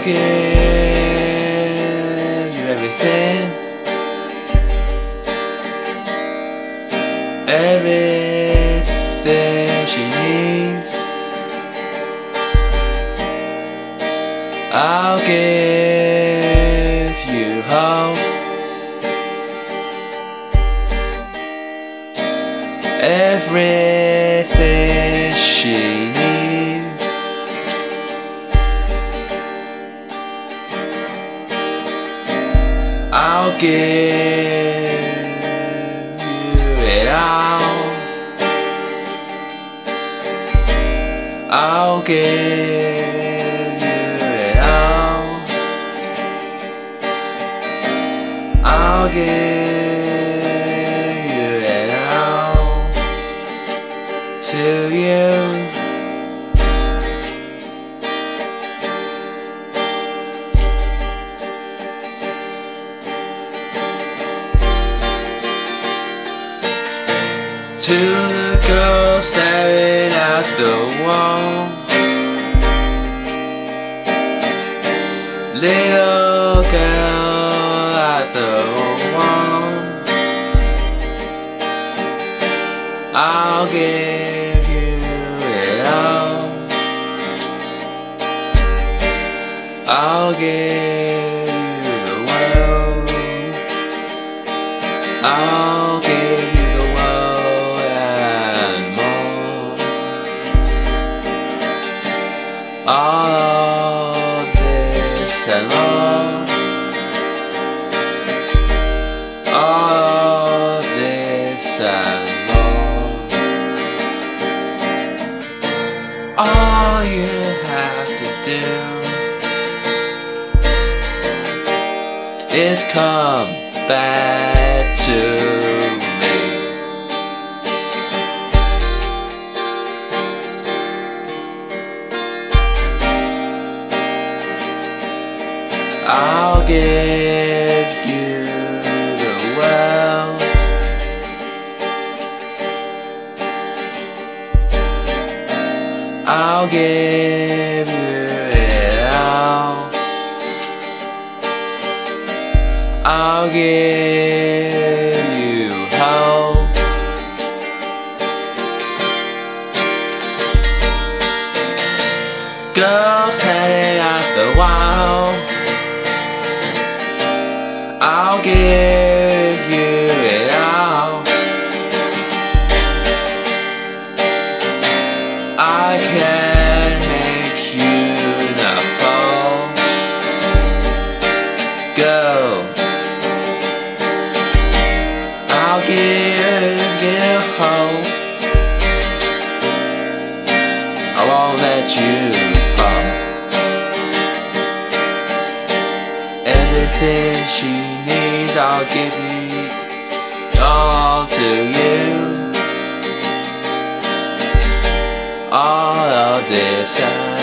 give you everything, everything she needs. I'll give you hope, everything she needs. I'll give you it all. I'll give you it all. I'll give you it all to you. To the girl staring at the wall, little girl at the wall, I'll give you it all. I'll give you the world. I'll give you the world and more. All of this and more. All of this and more. All you have to do is come back to me. I'll give you the world. I'll give you it all. I'll give you hope. Girls standing at the wall, I'll give you it all. I can make you not fall. Girl, I'll give you hope. I won't let you fall. Everything she needs, I'll give it all to you. All of this